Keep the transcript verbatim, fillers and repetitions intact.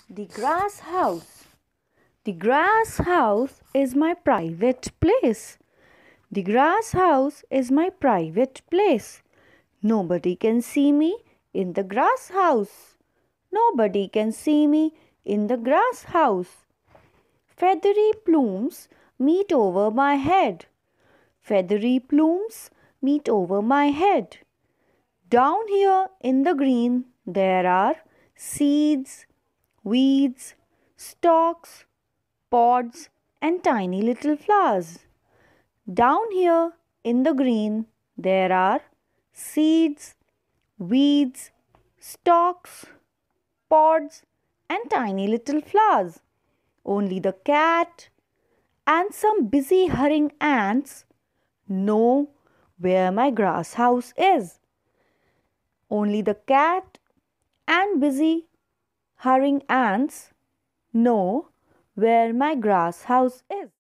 The grass house. The grass house is my private place. The grass house is my private place. Nobody can see me in the grass house. Nobody can see me in the grass house. Feathery plumes meet over my head. Feathery plumes meet over my head. Down here in the green there are seeds, weeds, stalks, pods and tiny little flowers. Down here in the green there are seeds, weeds, stalks, pods and tiny little flowers. Only the cat and some busy hurrying ants know where my grass house is. Only the cat and busy hurrying ants know where my grass house is.